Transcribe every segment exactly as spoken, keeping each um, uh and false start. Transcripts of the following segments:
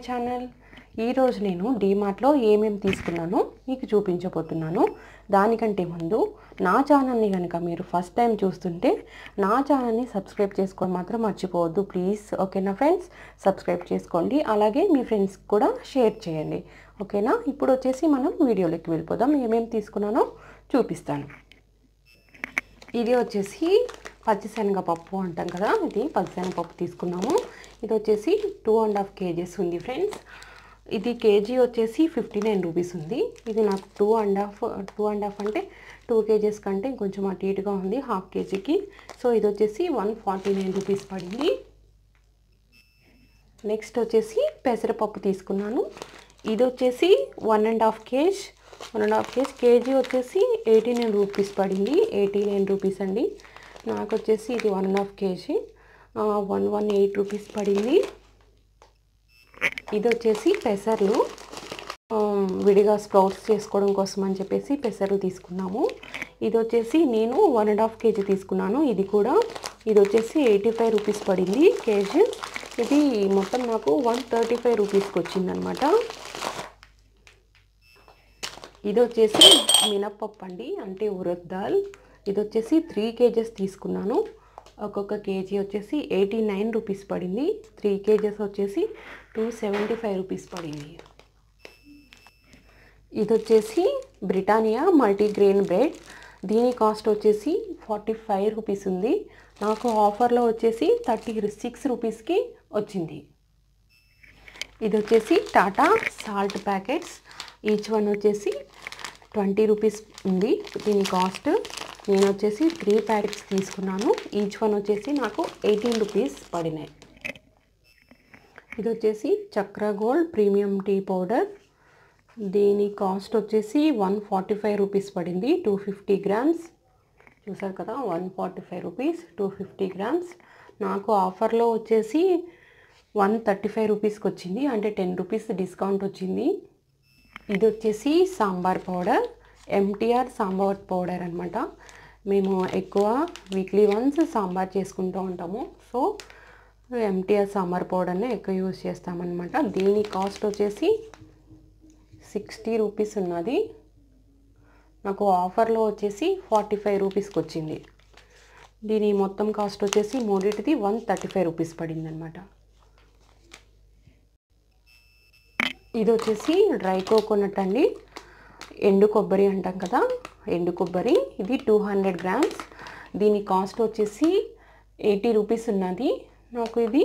Channel. ఈరోజు నేను డీమార్ట్లో ఏమేమి తీసుకున్నానో మీకు చూపించబోతున్నాను. దానికంటే ముందు నా ఛానల్ని కనుక మీరు ఫస్ట్ టైం చూస్తుంటే నా ఛానల్ని సబ్స్క్రైబ్ చేసుకోవడం మాత్రం మర్చిపోవద్దు ప్లీజ్. ఓకేనా ఫ్రెండ్స్, సబ్స్క్రైబ్ చేసుకోండి, అలాగే మీ ఫ్రెండ్స్కి కూడా షేర్ చేయండి. ఓకేనా, ఇప్పుడు వచ్చేసి మనం వీడియోలోకి వెళ్ళిపోదాం. ఏమేమి తీసుకున్నానో చూపిస్తాను. ఇది వచ్చేసి పచ్చిశనగపప్పు అంటాం కదా, ఇది పచ్చిశనగపప్పు తీసుకున్నాము. ఇది వచ్చేసి టూ అండ్ హాఫ్ కేజీస్ ఉంది ఫ్రెండ్స్. ఇది కేజీ వచ్చేసి ఫిఫ్టీ నైన్ రూపీస్ ఉంది. ఇది నాకు two and half two and half అంటే టూ కేజీస్ కంటే కొంచెం అటు ఇటుగా ఉంది హాఫ్ కేజీకి. సో ఇది వచ్చేసి వన్ ఫార్టీ నైన్ రూపీస్ పడింది. నెక్స్ట్ వచ్చేసి పెసరపప్పు తీసుకున్నాను. ఇది వచ్చేసి one and half KG one and half KG KG వచ్చేసి ఎయిటీ నైన్ రూపీస్ పడింది. ఎయిటీ నైన్ రూపీస్ అండి. నాకు వచ్చేసి ఇది one and half KG one one eight rupees పడింది. ఇది వచ్చేసి పెసర్లు, విడిగా స్ప్రౌట్స్ చేసుకోవడం కోసం అని చెప్పేసి పెసర్లు తీసుకున్నాము. ఇది వచ్చేసి నేను వన్ అండ్ హాఫ్ కేజీ తీసుకున్నాను. ఇది కూడా ఇది వచ్చేసి ఎయిటీ ఫైవ్ రూపీస్ పడింది కేజీ. ఇది మొత్తం నాకు వన్ థర్టీ ఫైవ్ రూపీస్కి వచ్చిందనమాట. ఇది వచ్చేసి మినప్పప్పు అండి, అంటే ఉరద్ దాల్. ఇది వచ్చేసి త్రీ కేజెస్ తీసుకున్నాను. ఒక్కొక్క కేజీ వచ్చేసి ఎయిటీ నైన్ రూపీస్ పడింది. త్రీ కేజెస్ వచ్చేసి టూ సెవెంటీ ఫైవ్ రూపీస్ పడింది. ఇది వచ్చేసి బ్రిటానియా మల్టీగ్రెయిన్ బ్రెడ్. దీని కాస్ట్ వచ్చేసి ఫార్టీ ఫైవ్ రూపీస్ ఉంది. నాకు ఆఫర్లో వచ్చేసి థర్టీ సిక్స్ రూపీస్కి వచ్చింది. ఇది వచ్చేసి Tata salt packets. Each one వచ్చేసి ట్వంటీ రూపీస్ ఉంది దీని కాస్ట్. నేను వచ్చేసి త్రీ ప్యాకెట్స్ తీసుకున్నాను. ఈచ్ వన్ వచ్చేసి నాకు ఎయిటీన్ రూపీస్ పడినాయి. ఇది వచ్చేసి Chakra gold premium tea powder. దీని కాస్ట్ వచ్చేసి వన్ ఫార్టీ ఫైవ్ రూపీస్ పడింది. టూ ఫిఫ్టీ గ్రామ్స్ చూసారు కదా, one forty five rupees two fifty grams. నాకు ఆఫర్లో వచ్చేసి వన్ థర్టీ ఫైవ్ రూపీస్కి వచ్చింది, అంటే టెన్ రూపీస్ డిస్కౌంట్ వచ్చింది. ఇది వచ్చేసి sambar powder, MTR sambar powder అనమాట. మేము ఎక్కువ వీక్లీ వన్స్ సాంబార్ చేసుకుంటూ ఉంటాము. సో ఎంటీఆర్ సాంబార్ పౌడర్ని ఎక్కువ యూజ్ చేస్తామన్నమాట. దీని కాస్ట్ వచ్చేసి సిక్స్టీ రూపీస్ ఉన్నది. నాకు ఆఫర్లో వచ్చేసి ఫార్టీ ఫైవ్ రూపీస్కి వచ్చింది. దీని మొత్తం కాస్ట్ వచ్చేసి మూడింటిది వన్ థర్టీ ఫైవ్ రూపీస్ పడింది అనమాట. ఇది వచ్చేసి డ్రై కోకోనట్ అండి, ఎండు కొబ్బరి అంటాం కదా, ఎండు కొబ్బరి. ఇది టూ హండ్రెడ్ గ్రామ్స్. దీని కాస్ట్ వచ్చేసి ఎయిటీ రూపీస్ ఉన్నది. నాకు ఇది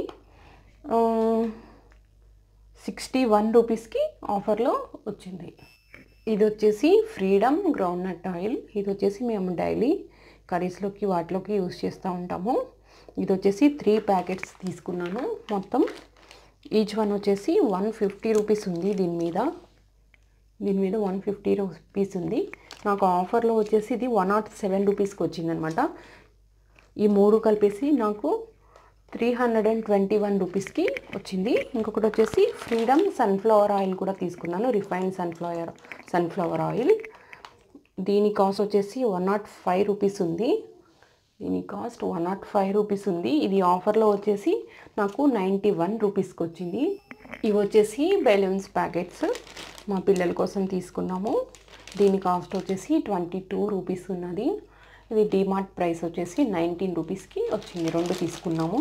సిక్స్టీ వన్ రూపీస్కి ఆఫర్లో వచ్చింది. ఇది వచ్చేసి ఫ్రీడమ్ గ్రౌండ్నట్ ఆయిల్. ఇది వచ్చేసి మేము డైలీ కర్రీస్లోకి వాటిలోకి యూస్ చేస్తూ ఉంటాము. ఇది వచ్చేసి త్రీ ప్యాకెట్స్ తీసుకున్నాను. మొత్తం ఈచ్ వన్ వచ్చేసి వన్ ఫిఫ్టీ రూపీస్ ఉంది. దీని మీద దీని మీద వన్ ఫిఫ్టీ రూపీస్ ఉంది. నాకు ఆఫర్లో వచ్చేసి ఇది వన్ నాట్ సెవెన్ రూపీస్కి వచ్చిందనమాట. ఈ మూడు కలిపేసి నాకు three hundred and twenty one రూపీస్కి వచ్చింది. ఇంకొకటి వచ్చేసి ఫ్రీడమ్ సన్ఫ్లవర్ ఆయిల్ కూడా తీసుకున్నాను, రిఫైన్డ్ సన్ఫ్లవర్ సన్ఫ్లవర్ ఆయిల్. దీని కాస్ట్ వచ్చేసి వన్ నాట్ ఫైవ్ రూపీస్ ఉంది. దీని cost one nought five rupees ఉంది. ఇది ఆఫర్లో వచ్చేసి నాకు నైంటీ వన్ రూపీస్కి వచ్చింది. ఇవి వచ్చేసి బెలూన్స్ ప్యాకెట్స్ మా పిల్లల కోసం తీసుకున్నాము. దీని కాస్ట్ వచ్చేసి ట్వంటీ టూ రూపీస్ ఉన్నది. ఇది డీమార్ట్ ప్రైస్ వచ్చేసి నైన్టీన్ రూపీస్కి వచ్చింది. రెండు తీసుకున్నాము.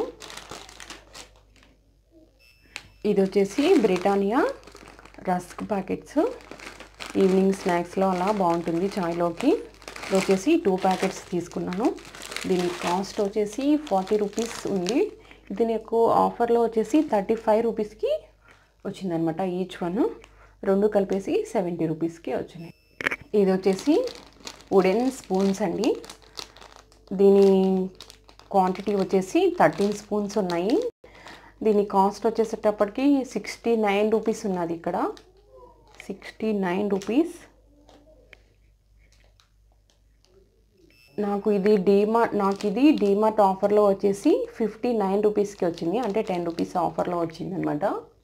ఇది వచ్చేసి బ్రిటానియా రస్క్ ప్యాకెట్స్. ఈవినింగ్ స్నాక్స్లో అలా బాగుంటుంది చాయ్లోకి. ఇది వచ్చేసి టూ ప్యాకెట్స్ తీసుకున్నాను. దీని కాస్ట్ వచ్చేసి ఫార్టీ రూపీస్ ఉంది. ఇది నాకు ఆఫర్లో వచ్చేసి థర్టీ ఫైవ్ రూపీస్కి వచ్చిందనమాట ఈచ్ వన్. రెండు కలిపేసి సెవెంటీ రూపీస్కి వచ్చినాయి. ఇది వచ్చేసి వుడెన్ స్పూన్స్ అండి. దీని క్వాంటిటీ వచ్చేసి థర్టీన్ స్పూన్స్ ఉన్నాయి. దీని కాస్ట్ వచ్చేసేటప్పటికి సిక్స్టీ నైన్ రూపీస్ ఉన్నది. ఇక్కడ సిక్స్టీ నైన్ రూపీస్. నాకు ఇది డీమార్ట్ నాకు ఇది డీమార్ట్ ఆఫర్లో వచ్చేసి ఫిఫ్టీ నైన్ రూపీస్కి వచ్చింది, అంటే టెన్ రూపీస్ ఆఫర్లో వచ్చింది అనమాట.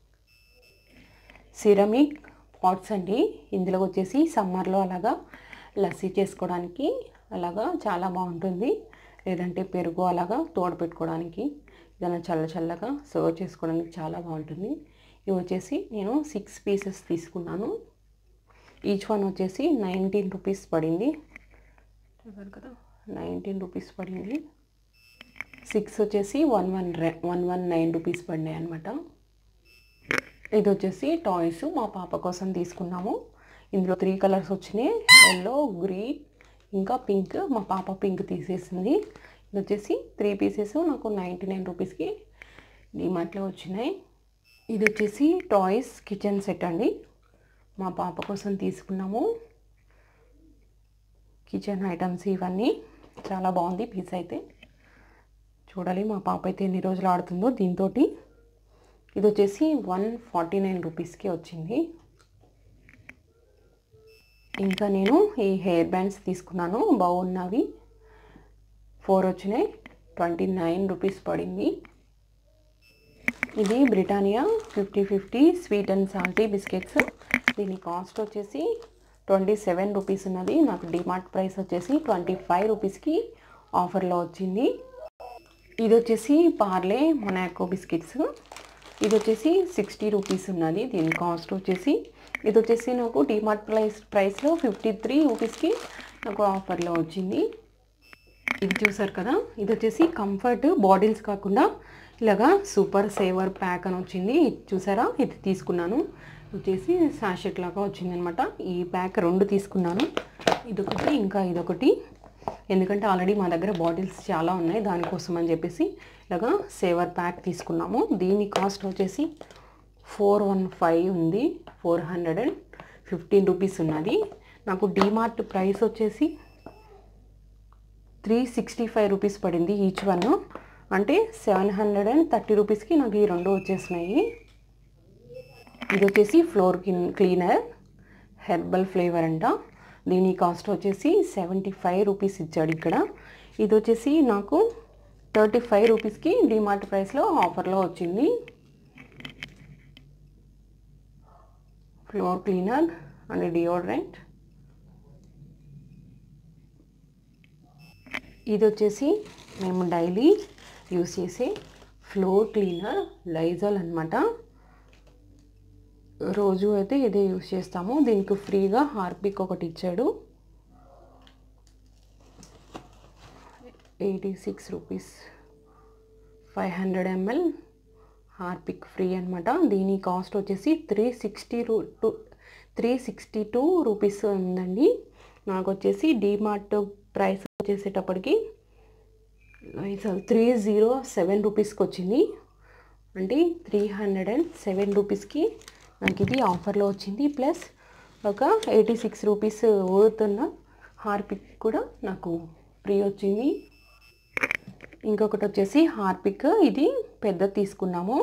సిరమిక్ పాట్స్ అండి. ఇందులో వచ్చేసి సమ్మర్లో అలాగా లస్సీ చేసుకోవడానికి అలాగా చాలా బాగుంటుంది, లేదంటే పెరుగు అలాగా తోడు పెట్టుకోవడానికి ఏదైనా చల్ల చల్లగా సర్వ్ చేసుకోవడానికి చాలా బాగుంటుంది. ఇవి వచ్చేసి నేను సిక్స్ పీసెస్ తీసుకున్నాను. ఈచ్ వన్ వచ్చేసి నైన్టీన్ రూపీస్ పడింది. చూసారు కదా, నైన్టీన్ రూపీస్ పడింది. సిక్స్ వచ్చేసి one one one one nine rupees పడినాయి అనమాట. ఇది వచ్చేసి టాయ్స్ మా పాప కోసం తీసుకున్నాము. ఇందులో త్రీ కలర్స్ వచ్చినాయి, ఎల్లో, గ్రీన్ ఇంకా పింక్. మా పాప పింక్ తీసేసింది. ఇది వచ్చేసి త్రీ పీసెస్ నాకు నైంటీ నైన్ రూపీస్కి డిమార్ట్లో వచ్చినాయి. ఇది వచ్చేసి టాయ్స్ కిచెన్ సెట్ అండి, మా పాప కోసం తీసుకున్నాము. కిచెన్ ఐటమ్స్ ఇవన్నీ చాలా బాగుంది పీస్ అయితే. చూడాలి మా పాప అయితే ఎన్ని రోజులు ఆడుతుందో దీంతో. ఇది వచ్చేసి వన్ ఫార్టీ నైన్ రూపీస్కి వచ్చింది. ఇంకా నేను ఈ హెయిర్ బ్యాండ్స్ తీసుకున్నాను, బాగున్నవి. ఫోర్ వచ్చినాయి, ట్వంటీ నైన్ రూపీస్ పడింది. ఇది Britannia fifty fifty sweet and salty biscuits. దీని కాస్ట్ వచ్చేసి ట్వంటీ సెవెన్ రూపీస్ ఉన్నది. నాకు డిమార్ట్ ప్రైస్ వచ్చేసి ట్వంటీ ఫైవ్ రూపీస్కి ఆఫర్లో వచ్చింది. ఇది వచ్చేసి పార్లే మొనాకో బిస్కెట్స్. ఇది వచ్చేసి సిక్స్టీ రూపీస్ ఉన్నది దీని కాస్ట్ వచ్చేసి. ఇది వచ్చేసి నాకు డిమార్ట్ ప్రైస్ ప్రైస్లో ఫిఫ్టీ త్రీ రూపీస్కి నాకు ఆఫర్లో వచ్చింది. ఇది చూసారు కదా, ఇది వచ్చేసి కంఫర్ట్ బాటిల్స్ కాకుండా ఇలాగా సూపర్ సేవర్ ప్యాక్ అని వచ్చింది. చూసారా, ఇది తీసుకున్నాను. వచ్చేసి సాషెట్ లాగా వచ్చింది అనమాట. ఈ ప్యాక్ రెండు తీసుకున్నాను, ఇదొకటి ఇంకా ఇదొకటి. ఎందుకంటే ఆల్రెడీ మా దగ్గర బాటిల్స్ చాలా ఉన్నాయి, దానికోసం అని చెప్పేసి ఇలాగా సేవర్ ప్యాక్ తీసుకున్నాము. దీని కాస్ట్ వచ్చేసి ఫోర్ వన్ ఫైవ్ ఉంది, four hundred and fifteen rupees ఉన్నది. నాకు డిమార్ట్ ప్రైస్ వచ్చేసి త్రీ సిక్స్టీ ఫైవ్ రూపీస్ పడింది ఈచ్ వన్. అంటే సెవెన్ హండ్రెడ్ అండ్ థర్టీ రూపీస్కి నాకు ఈ రెండు వచ్చేసినాయి. ఇది వచ్చేసి ఫ్లోర్ క్లీనర్ హెర్బల్ ఫ్లేవర్ అంట. దీని కాస్ట్ వచ్చేసి సెవెంటీ ఫైవ్ రూపీస్ ఇచ్చాడు ఇక్కడ. ఇది వచ్చేసి నాకు థర్టీ ఫైవ్ రూపీస్కి డిమార్ట్ ప్రైస్లో ఆఫర్లో వచ్చింది. Floor cleaner and deodorant. ఇది వచ్చేసి మేము డైలీ యూస్ చేసే ఫ్లోర్ క్లీనర్ లైజాల్ అనమాట. రోజు అయితే ఇదే యూస్ చేస్తాము. దీనికి ఫ్రీగా హార్పిక్ ఒకటి ఇచ్చాడు, eighty six rupees, five hundred ML Harpic free అనమాట. దీని కాస్ట్ వచ్చేసి త్రీ సిక్స్టీ రూ two three sixty two rupees ఉందండి. నాకు వచ్చేసి డిమార్ట్ ప్రైస్ వచ్చేసేటప్పటికి త్రీ జీరో సెవెన్ రూపీస్కి వచ్చింది. అంటే త్రీ హండ్రెడ్ అండ్ సెవెన్ రూపీస్కి నాకు ఇది ఆఫర్లో వచ్చింది. ప్లస్ ఒక eighty six rupees worth Harpic కూడా నాకు ఫ్రీ వచ్చింది. ఇంకొకటి వచ్చేసి హార్పిక్, ఇది పెద్ద తీసుకున్నాము.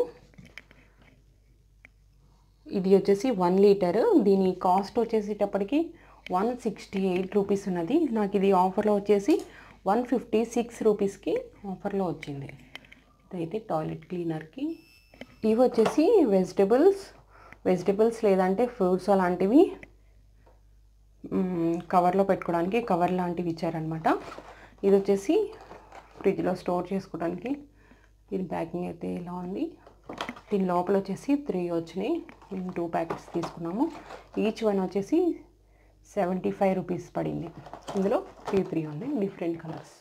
ఇది వచ్చేసి వన్ లీటర్. దీని కాస్ట్ వచ్చేసేటప్పటికి వన్ సిక్స్టీ ఎయిట్ రూపీస్ ఉన్నది. నాకు ఇది ఆఫర్లో వచ్చేసి వన్ ఫిఫ్టీ సిక్స్ రూపీస్కి ఆఫర్లో వచ్చింది. ఇదైతే టాయిలెట్ క్లీనర్కి. ఇవి వచ్చేసి వెజిటబుల్స్ వెజిటబుల్స్ లేదంటే ఫ్రూట్స్ అలాంటివి కవర్లో పెట్టుకోవడానికి కవర్ లాంటివి ఇచ్చారనమాట. ఇది వచ్చేసి ఫ్రిడ్జ్లో స్టోర్ చేసుకోవడానికి. దీని ప్యాకింగ్ అయితే ఇలా ఉంది. దీని లోపల వచ్చేసి త్రీ వచ్చినాయి, మేము టూ ప్యాకెట్స్ తీసుకున్నాము. ఈచ్ వన్ వచ్చేసి సెవెంటీ ఫైవ్ రూపీస్ పడింది. ఇందులో త్రీ త్రీ ఉంది, డిఫరెంట్ కలర్స్.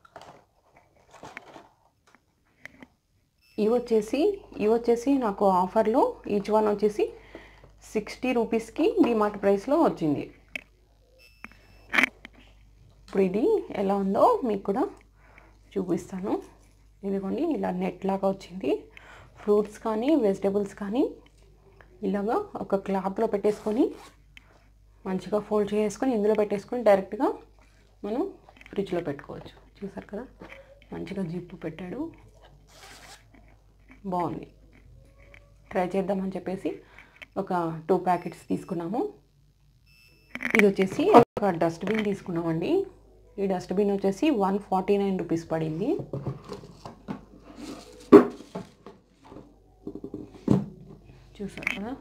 ఇవి వచ్చేసి ఇవి వచ్చేసి నాకు ఆఫర్లో ఈచ్ వన్ వచ్చేసి సిక్స్టీ రూపీస్కి డిమార్ట్ ప్రైస్లో వచ్చింది. ఇప్పుడు ఇది ఎలా ఉందో మీకు కూడా చూపిస్తాను. ఇదిగోండి, ఇలా నెట్ లాగా వచ్చింది. ఫ్రూట్స్ కానీ వెజిటబుల్స్ కానీ ఇలాగా ఒక క్లాత్లో పెట్టేసుకొని మంచిగా ఫోల్డ్ చేసుకొని ఇందులో పెట్టేసుకొని డైరెక్ట్గా మనం ఫ్రిడ్జ్లో పెట్టుకోవచ్చు. చూసారు కదా, మంచిగా జిప్పు పెట్టాడు, బాగుంది. ట్రై చేద్దామని చెప్పేసి ఒక టూ ప్యాకెట్స్ తీసుకున్నాము. ఇది వచ్చేసి ఒక డస్ట్బిన్ తీసుకున్నామండి. ఈ డస్ట్బిన్ వచ్చేసి వన్ ఫార్టీ నైన్ రూపీస్ పడింది. చూసారు కదా.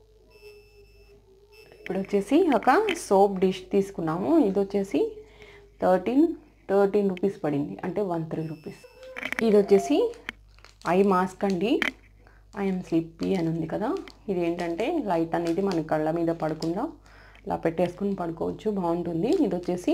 ఇప్పుడు వచ్చేసి ఒక సోప్ డిష్ తీసుకున్నాము. ఇది వచ్చేసి థర్టీన్ థర్టీన్ రూపీస్ పడింది, అంటే వన్ త్రీ రూపీస్. ఇది వచ్చేసి ఐ మాస్క్ అండి. ఐఎమ్ స్లిప్పీ అని ఉంది కదా, ఇది ఏంటంటే లైట్ అనేది మన కళ్ళ మీద పడకుండా ఇలా పెట్టేసుకుని పడుకోవచ్చు, బాగుంటుంది. ఇది వచ్చేసి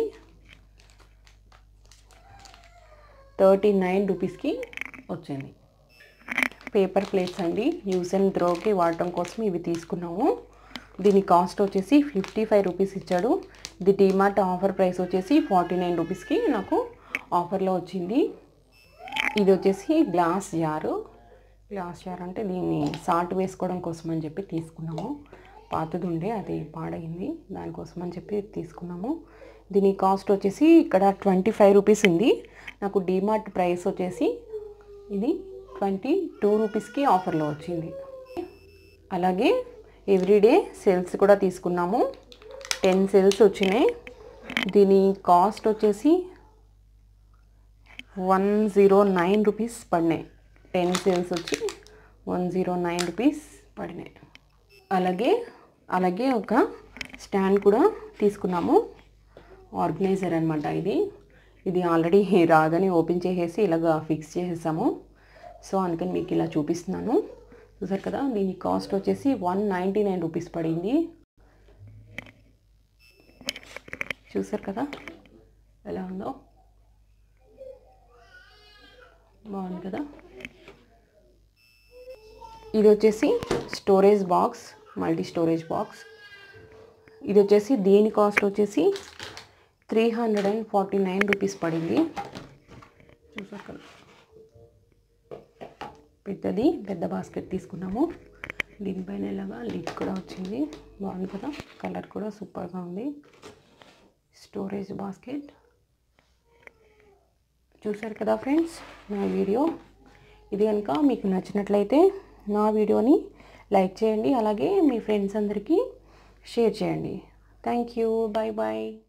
థర్టీ నైన్ రూపీస్కి వచ్చింది. పేపర్ ప్లేట్స్ అండి, యూస్ అండ్ త్రోకి వాడటం కోసం ఇవి తీసుకున్నాము. దీని కాస్ట్ వచ్చేసి ఫిఫ్టీ ఫైవ్ రూపీస్ ఇచ్చాడు. ఇది డీమార్ట్ ఆఫర్ ప్రైస్ వచ్చేసి ఫార్టీ నైన్ రూపీస్కి నాకు ఆఫర్లో వచ్చింది. ఇది వచ్చేసి గ్లాస్ జారు. గ్లాస్ జార్ అంటే దీన్ని సాల్ట్ వేసుకోవడం కోసం అని చెప్పి తీసుకున్నాము. పాతది ఉండే అది పాడైంది, దానికోసం అని చెప్పి తీసుకున్నాము. దీని కాస్ట్ వచ్చేసి ఇక్కడ ట్వంటీ ఫైవ్ రూపీస్ ఉంది. నాకు డీమార్ట్ ప్రైస్ వచ్చేసి ఇది ట్వంటీ టూ రూపీస్కి ఆఫర్లో వచ్చింది. అలాగే ఎవ్రీడే సేల్స్ కూడా తీసుకున్నాము. టెన్ సేల్స్ వచ్చినాయి. దీని కాస్ట్ వచ్చేసి వన్ జీరో నైన్ రూపీస్ పడినాయి. టెన్ సేల్స్ వచ్చి వన్ జీరో నైన్ రూపీస్ పడినాయి. అలాగే అలాగే ఒక స్టాండ్ కూడా తీసుకున్నాము. ఆర్గనైజర్ అనమాట ఇది. ఇది ఆల్రెడీ రాగానే ఓపెన్ చేసేసి ఇలాగా ఫిక్స్ చేసేసాము. సో అందుకని మీకు ఇలా చూపిస్తున్నాను. చూసారు కదా, దీని కాస్ట్ వచ్చేసి వన్ నైంటీ నైన్ రూపీస్ పడింది. చూసారు కదా ఎలా ఉందో, బాగుంది కదా. ఇది వచ్చేసి storage box, multi storage box. ఇది వచ్చేసి దీని కాస్ట్ వచ్చేసి three hundred and forty nine rupees పడింది. చూసారు కదా, పెద్దది పెద్ద బాస్కెట్ తీసుకున్నాము. దీనిపైన ఇలాగా లిడ్ కూడా వచ్చింది, బాగుంది కదా. కలర్ కూడా సూపర్గా ఉంది. Storage basket. చూసారు కదా ఫ్రెండ్స్ నా వీడియో. ఇది కనుక మీకు నచ్చినట్లయితే నా వీడియోని లైక్ చేయండి, అలాగే మీ ఫ్రెండ్స్ అందరికీ షేర్ చేయండి. Thank you, bye bye.